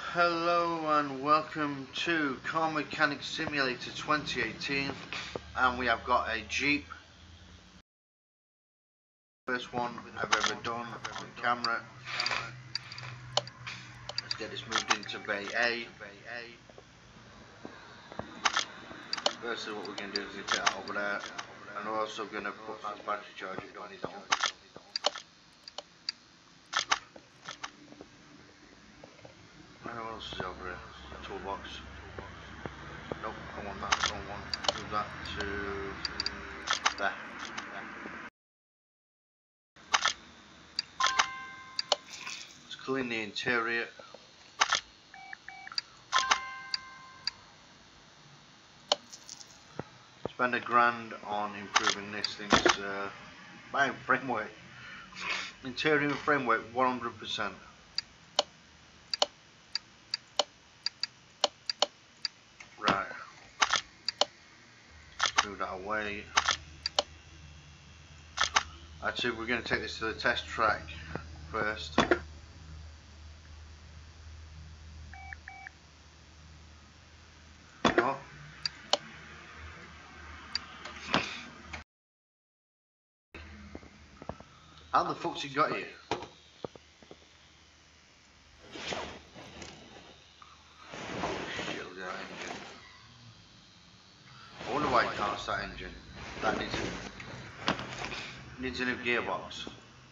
Hello and welcome to Car Mechanic Simulator 2018, and we have got a Jeep, first one I've ever done on camera. Let's get this moved into Bay A. Firstly, what we're going to do is get that over there, and we're also going to put that battery charger, you don't need that one. What else is over here? Toolbox. Nope, I want that, wrong one. Move that to there. Let's clean the interior. Spend $1,000 on improving this thing's framework. Interior framework 100%. Right. Move that away. Actually, we're going to take this to the test track first. Oh. How the fuck's it got here? Shit, look at that engine. I wonder why it can't start engine. That needs a new gearbox.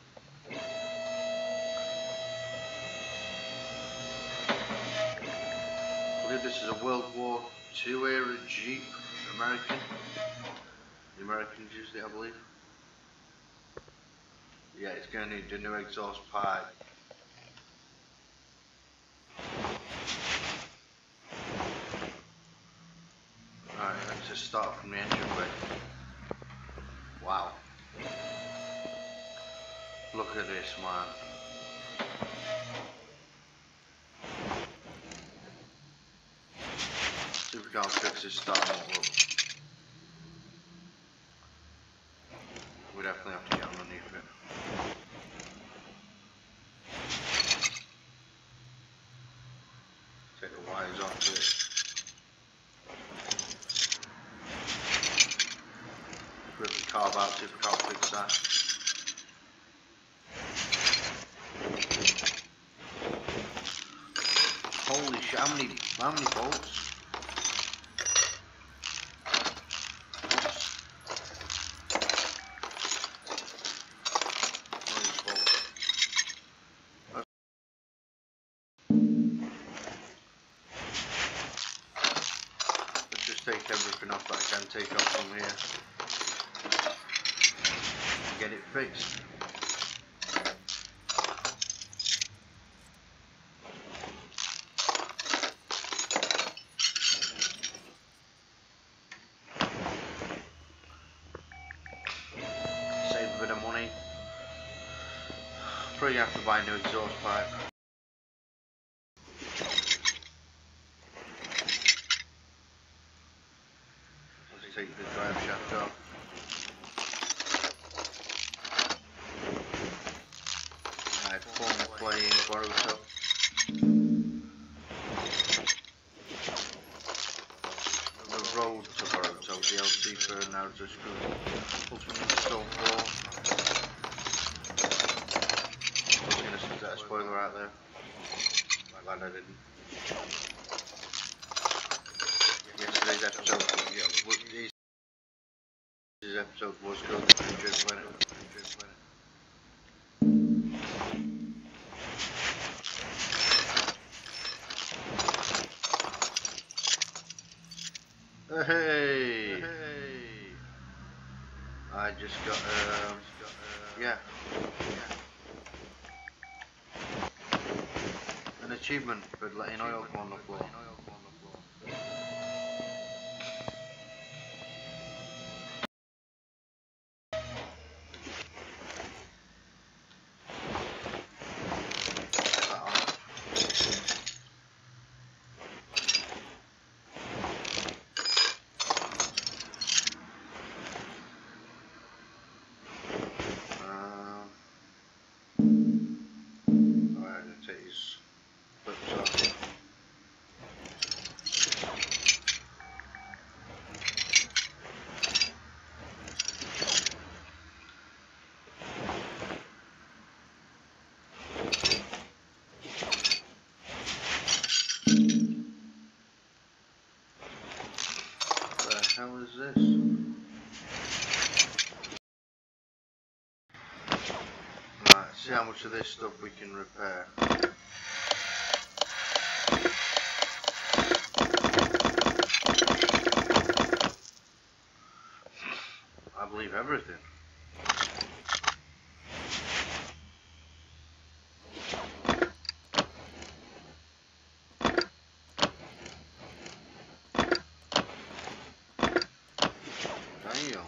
I believe this is a World War II era Jeep, American. The Americans used it, I believe. Yeah, it's going to need a new exhaust pipe. Alright, let's just start from the engine bay. Wow. Look at this, man. See if we can't fix this starting motor up. We definitely have to get underneath it. Take the wires off it. Rip the carb out, see if we can't fix that. Holy shit, how many bolts? Let's just take everything off that I can take off from here. Get it fixed. Save a bit of money. Probably have to buy a new exhaust pipe. Let's take the drive shaft off. Alright, phone playing Boruto. The road to Boruto, DLC for Naruto School. Ultimate Stone 4. I was gonna set that spoiler out there. Glad I didn't. Yesterday's episode, this episode was good. Enjoyed it. Hey! I just got yeah, an achievement for letting oil come on the floor. Alright, take his flips off. see how much of this stuff we can repair. I believe everything. Damn.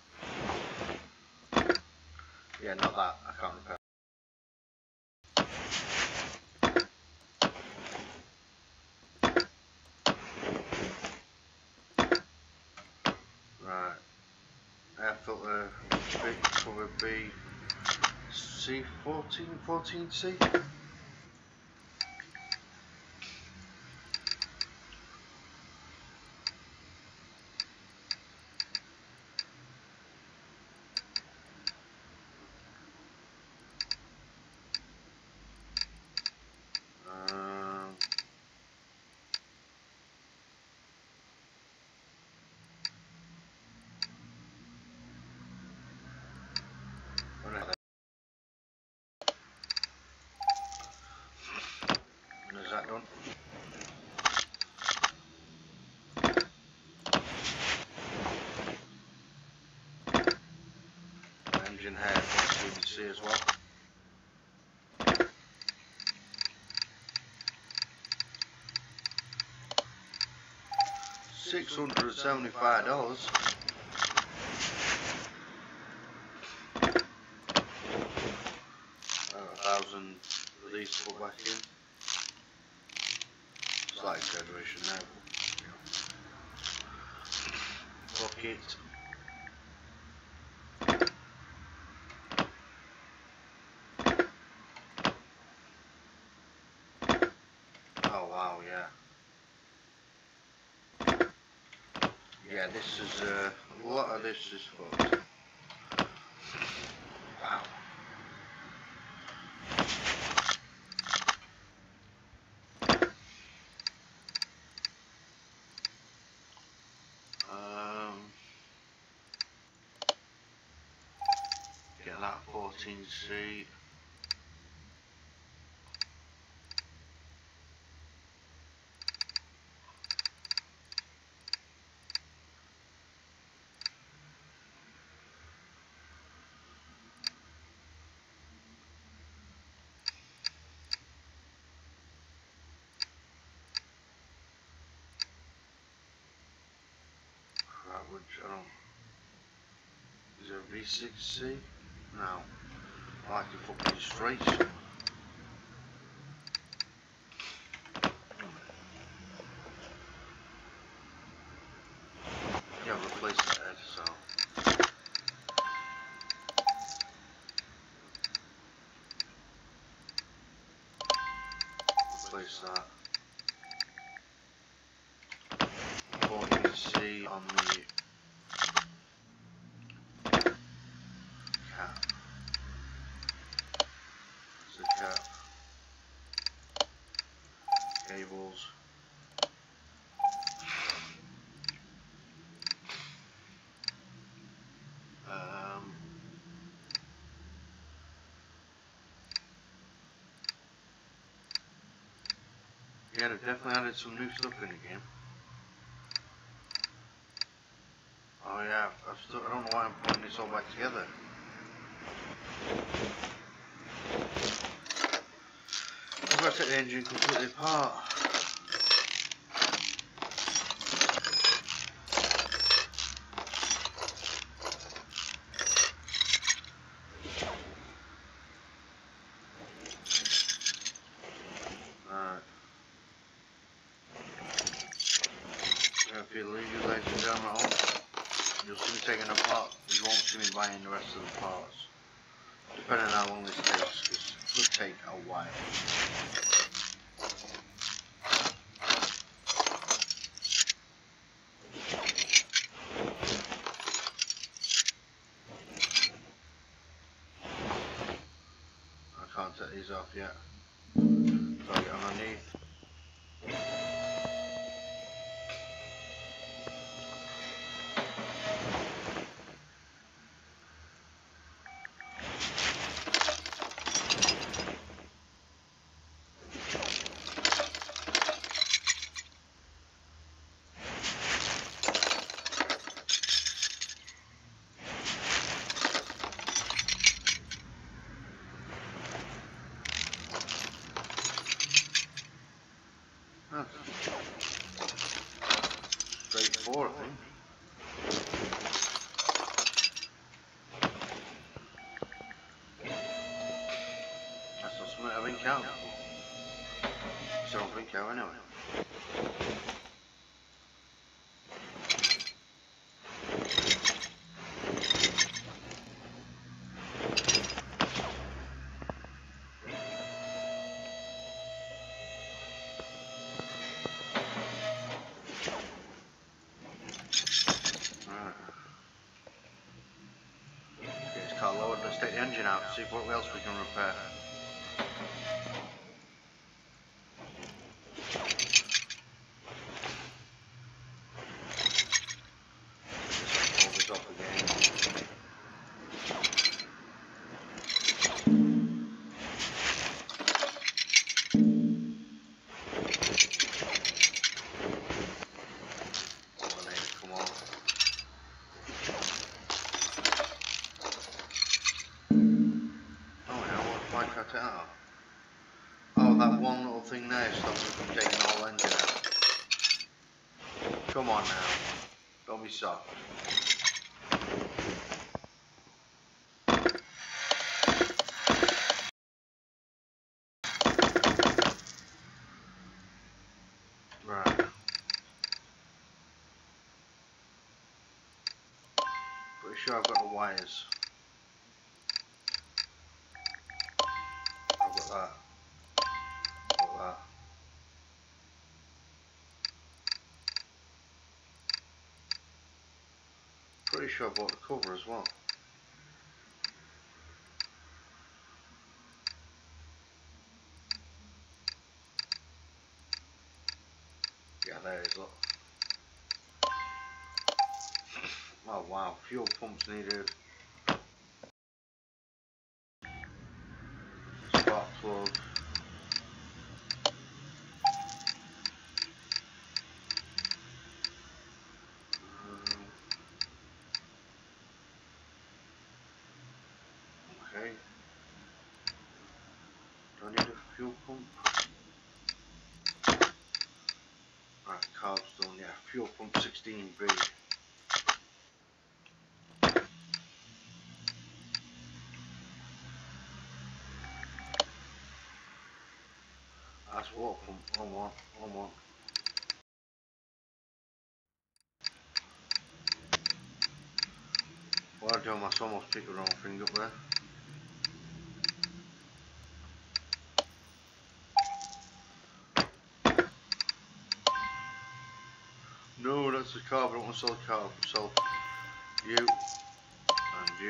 Yeah, not that. I can't repair. Right. Air filter big cover B C14 14C. And is that done? Engine head, you can see as well. $675. 1,000 of these to put back in. Slight exaggeration there. Bucket. Oh wow, yeah. Yeah, this is a lot of this is fucked. Wow. Get that 14C. Which I don't. Is there a V6C? No. I like to fucking straight. Yeah, replace the head, so. Replace that. 14C on the cap. That's the cap. Cables. Yeah, they've definitely added some new stuff in the game. Oh yeah, I don't know why I'm putting this all back together. I've got to take the engine completely apart. If you leave your ladies and gentlemen at home, you'll see me taking them apart. You won't see me buying the rest of the parts. Depending on how long this takes, because it could take a while. I can't take these off yet. So I get underneath. 4, I think. That's not something I've encountered before. So I don't think I anyway. Let's take the engine out and see what else we can repair. Pull this off again. Oh, then, come on. Oh yeah, why cut it out? Oh, that one little thing there stops me from taking the whole engine out. Come on now, don't be soft. Right. Pretty sure I've got the wires. I've got that. Got that. Pretty sure I bought the cover as well. Yeah, there it is, look. Oh wow, fuel pumps needed. Spark plug. Okay. Do I need a fuel pump? Right, carbstone, yeah, fuel pump 16B. That's water pump, on one. What I do, I almost picked the wrong thing up there. No, that's the carb, I don't want to sell the carb, so you and you.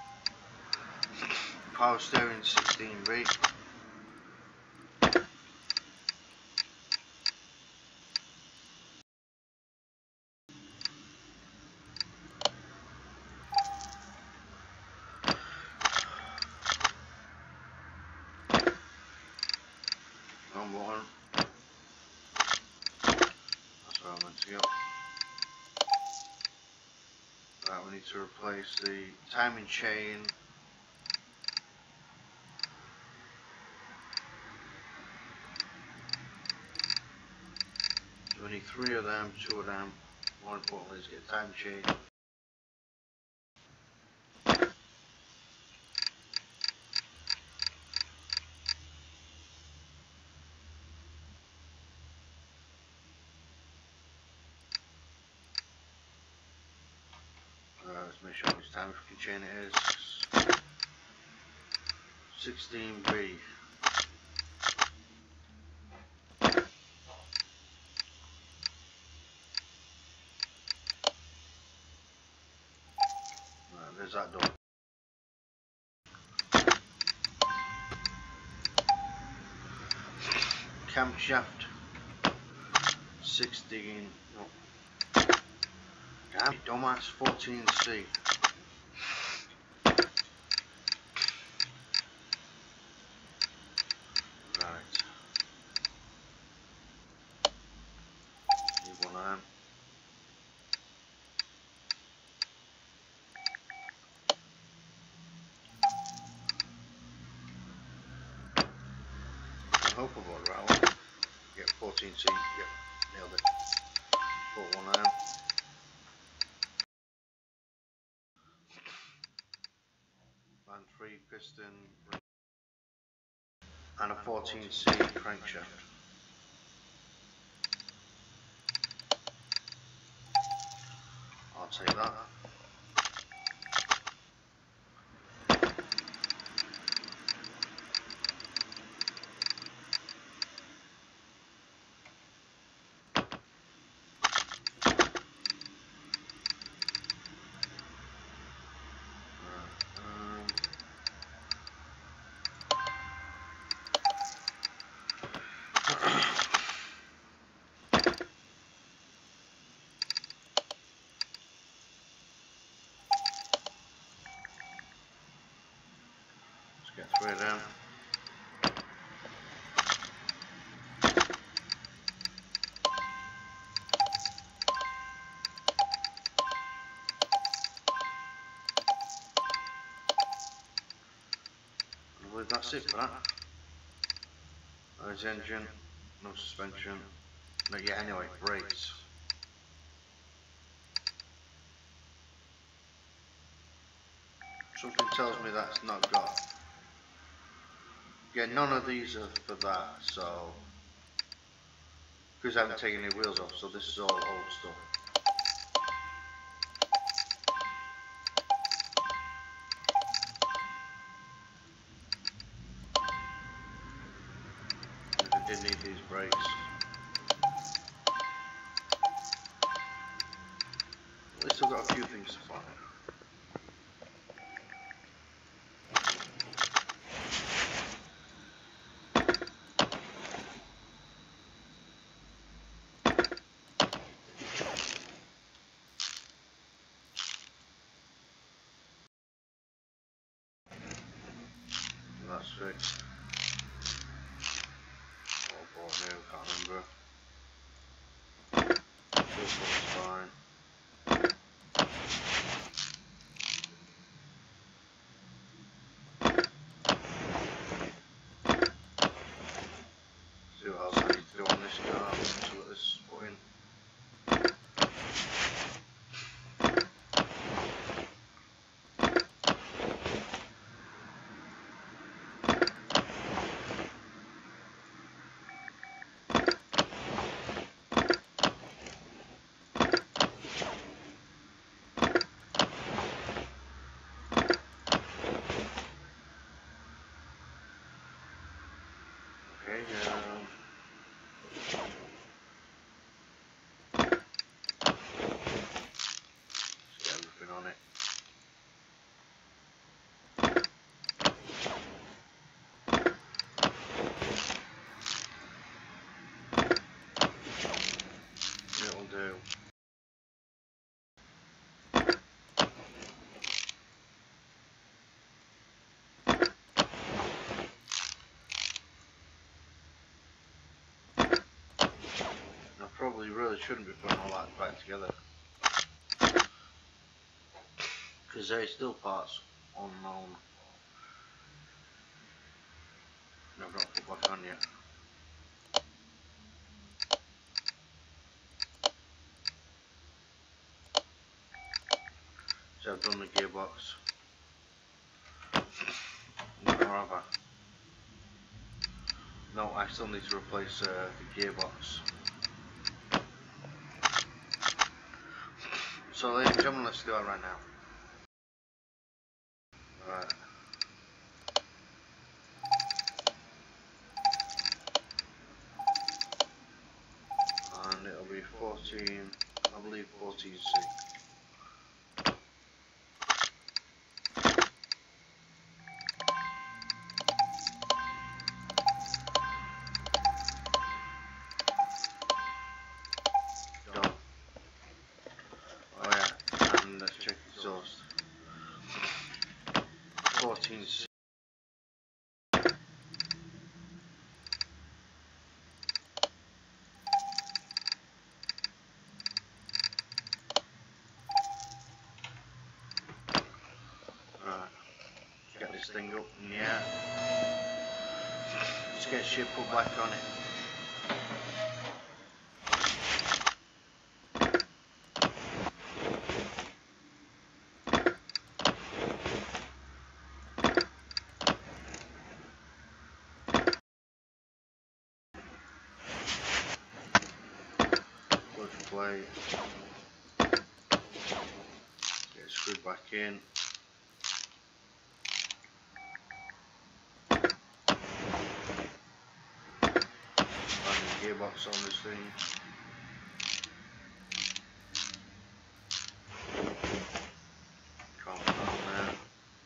Power steering 16B. Number one. That's where I'm meant to go. Right, we need to replace the timing chain. So we need 3 of them, 2 of them. More importantly is get a timing chain. Let's make sure which timing chain it is. 16B. There's that done. Camshaft 16. No. Damn it, dumbass, 14C. Right. Need one of them. I hope I bought the right one. Get 14C. Yep, nailed it. Put one of them. 3 piston and a 14C crankshaft. I'll take that. Let's get 3 of them. I believe that's it for that. There's engine, no suspension, not yet anyway, brakes. Something tells me that's not got. Yeah, none of these are for that, so. Because I haven't taken any wheels off, so this is all old stuff. I did need these brakes. At least I've got a few things to find. That's fixed. Or bought new, can't remember. Fuel pump's fine. See what else I need to do on this car. See what this is put in. Okay, let's get everything on it. It'll do. I probably really shouldn't be putting all that back together. Because there's still parts unknown. I've not put back on yet. So I've done the gearbox. No, have I? No, I still need to replace the gearbox. So ladies and gentlemen, let's do it right now. Right. And it'll be 14, I believe 14C. Done. Oh yeah, and let's check exhaust. 14C. Right. Get this thing up in the air. Let's get shit put back on it. plate. Get it screwed back in. Find the gearbox on this thing. Can't put that on there.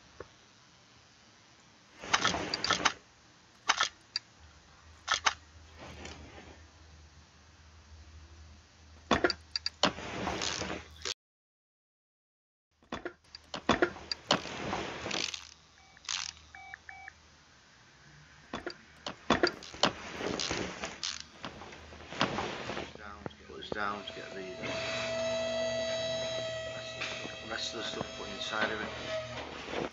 Down to get the rest of the stuff put inside of it.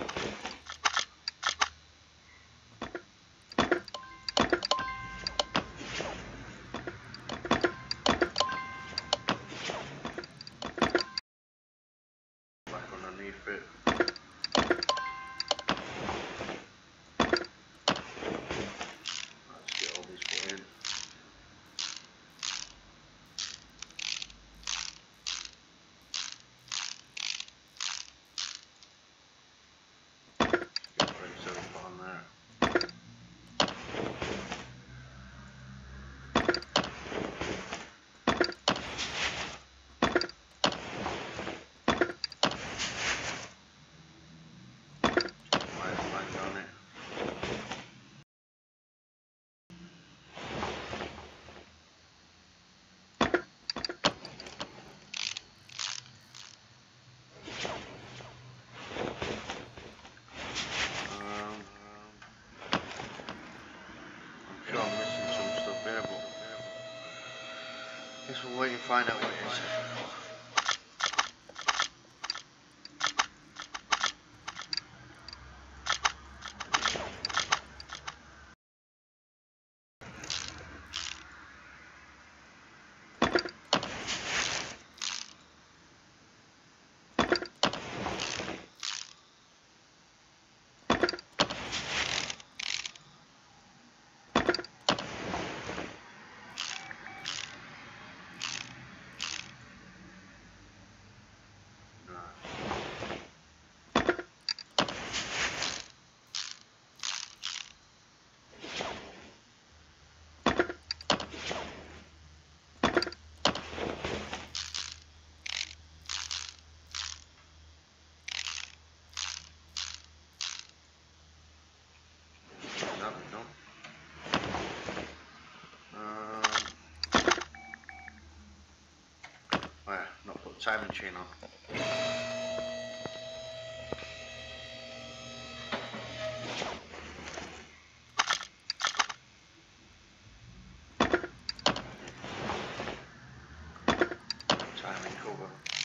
Back underneath it. Let's get all these put in. Guess we'll wait and find out what it is. Not put the timing chain on. Timing cover.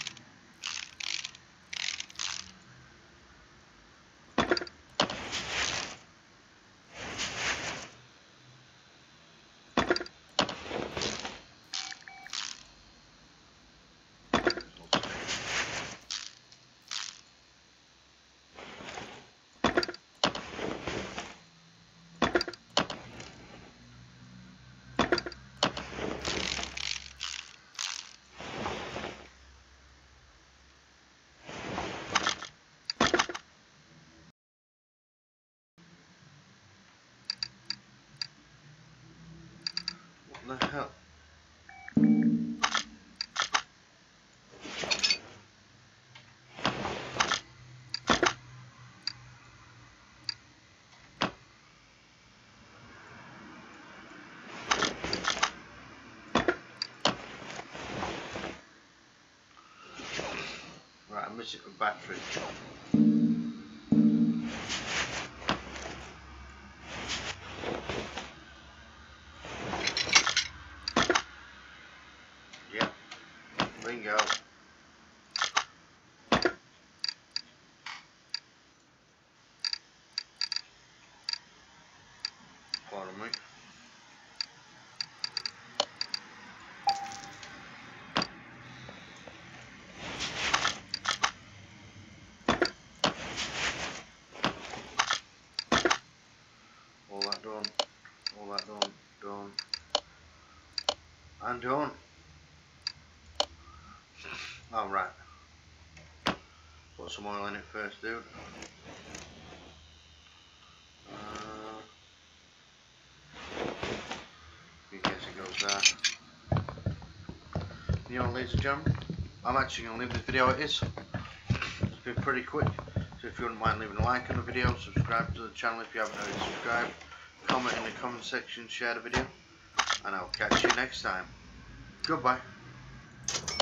What the hell? Right, I'm missing a battery. Yep, bingo. Pardon me. All that done, all that done, done, and done. Oh, right. Put some oil in it first, dude. I guess it goes there. You know, ladies and gentlemen, I'm actually going to leave this video as it is. It's been pretty quick. So if you wouldn't mind leaving a like on the video, subscribe to the channel if you haven't already subscribed, comment in the comment section, share the video, and I'll catch you next time. Goodbye.